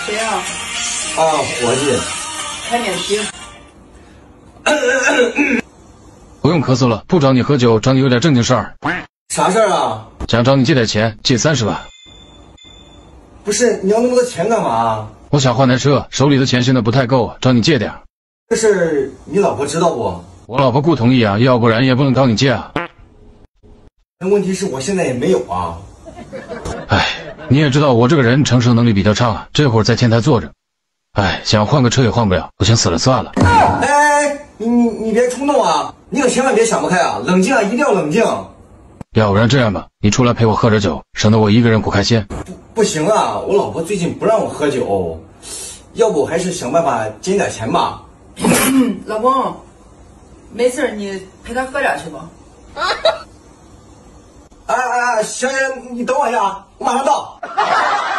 谁啊？ 啊，伙计。 开免提。 不用咳嗽了，不找你喝酒，找你有点正经事儿。 啥事儿啊？ 想找你借点钱，借30万。 不是，你要那么多钱干嘛？ 我想换台车，手里的钱现在不太够，找你借点。 这事你老婆知道不？ 我老婆不同意啊，要不然也不能找你借啊。 那问题是我现在也没有啊。 哎，你也知道我这个人承受能力比较差，这会儿在前台坐着。哎，想换个车也换不了，我想死了算了。 哎，你别冲动啊，你可千万别想不开啊，冷静啊，一定要冷静。 要不然这样吧，你出来陪我喝点酒，省得我一个人苦开心。 不行啊，我老婆最近不让我喝酒，要不我还是想办法捡点钱吧。 老公，没事你陪他喝点去吧。 哎，行，你等我一下，我马上到。